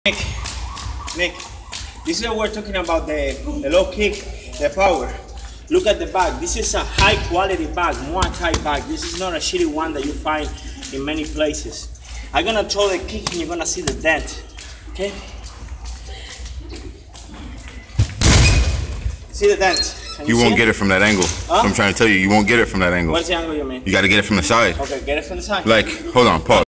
Nick, this is what we're talking about, the low kick, the power. Look at the bag. This is a high quality bag, Muay Thai bag. This is not a shitty one that you find in many places. I'm gonna throw the kick and you're gonna see the dent, okay? See the dent? You won't get it from that angle. Huh? So I'm trying to tell you, you won't get it from that angle. What's the angle you mean? You gotta get it from the side. Okay, get it from the side. Like, hold on, pause.